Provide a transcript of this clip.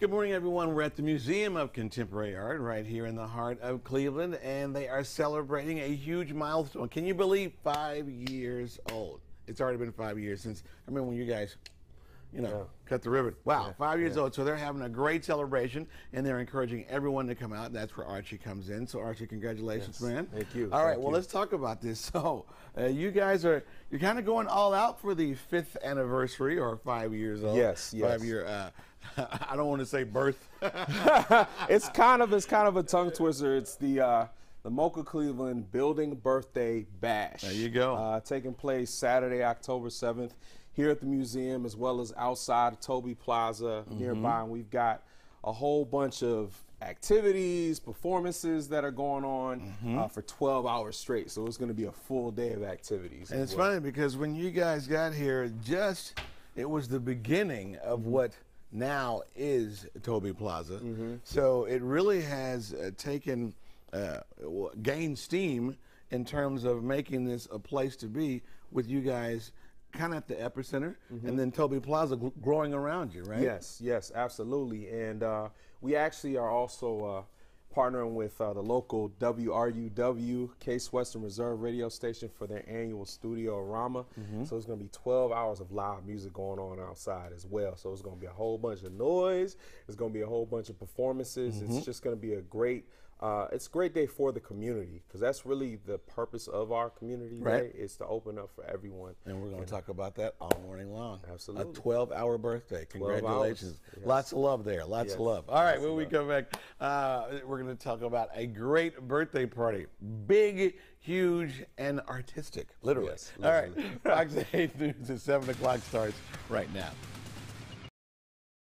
Good morning, everyone. We're at the Museum of Contemporary Art right here in the heart of Cleveland, and they are celebrating a huge milestone. Can you believe 5 years old? It's already been 5 years since, I remember when you guys, cut the ribbon. Wow, 5 years old. So they're having a great celebration, and they're encouraging everyone to come out. That's where Archie comes in. So Archie, congratulations, man. Thank you. All right, well, let's talk about this. So you guys you're kind of going all out for the 5th anniversary, or 5 years old. Yes. 5 year, I don't want to say birth. It's kind of a tongue twister. It's the Mocha Cleveland Building Birthday Bash. There you go. Taking place Saturday, October 7th, here at the museum, as well as outside of Toby Plaza nearby. And we've got a whole bunch of activities, performances that are going on for 12 hours straight. So it's going to be a full day of activities. And it's funny because when you guys got here, it was the beginning of what now is Toby Plaza. So it really has gained steam in terms of making this a place to be, with you guys kind of at the epicenter, and then Toby Plaza growing around you, right? Yes, absolutely. And we actually are also partnering with the local WRUW, Case Western Reserve radio station, for their annual Studio-Rama. So it's going to be 12 hours of live music going on outside as well. So it's going to be a whole bunch of noise. It's going to be a whole bunch of performances. It's just going to be a great day for the community, because that's really the purpose of our community day, is to open up for everyone. And we're going to talk about that all morning long. Absolutely. A 12-hour birthday. Congratulations. Yes. Lots of love there. Lots of love. All right, when we come back, we're going to talk about a great birthday party. Big, huge, and artistic, literally. Yes, all right, Fox 8 News at 7 o'clock starts right now.